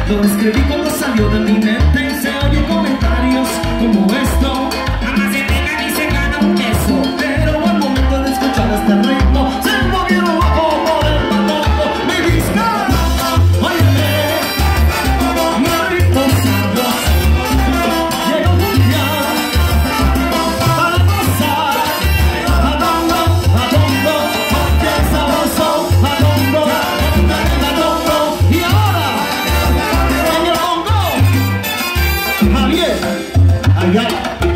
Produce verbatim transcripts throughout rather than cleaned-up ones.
Lo escribí cuando salió de mi mente y se oye comentarios como esto: jamás se pega ni se gana un peso. Pero al momento de escuchar este ritmo se volvieron locos por el batongo. Mi disco, óyeme, mariposa rosa, llegó un día para gozar. Batongo, batongo, porque es sabroso. Batongo, batongo, y ahora en el bongo, Javier, allá.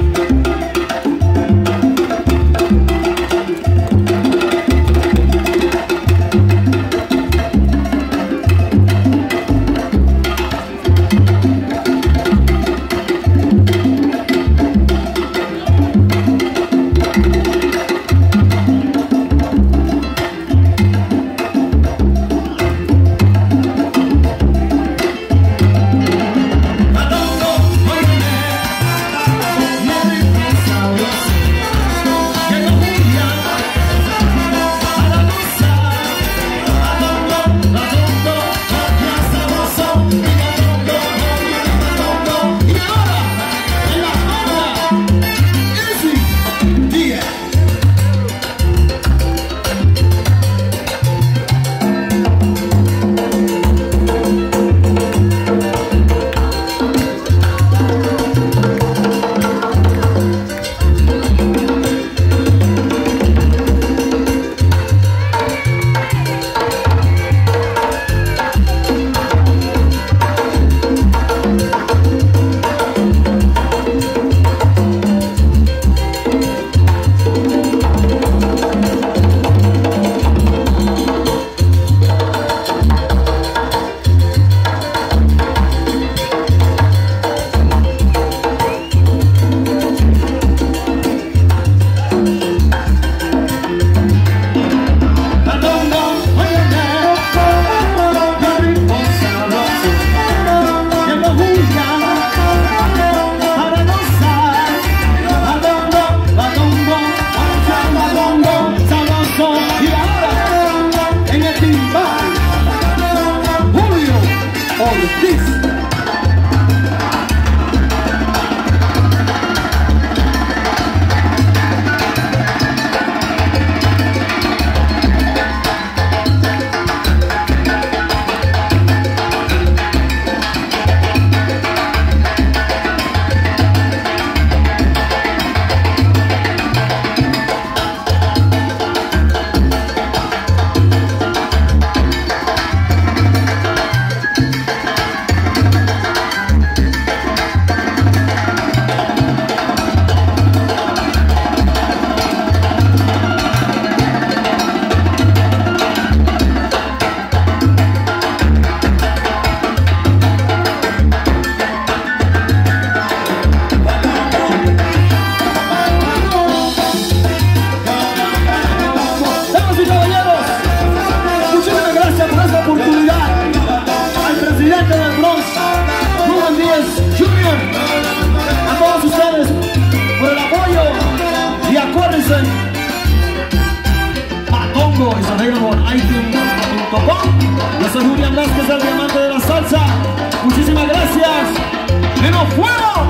Batongo es available en iTunes punto com. Yo soy Julián Vázquez, el diamante de la salsa. Muchísimas gracias. ¡Menos fuego!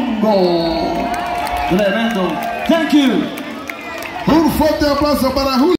Batongo. Tremendo. Thank you. Un fuerte aplauso para Julián.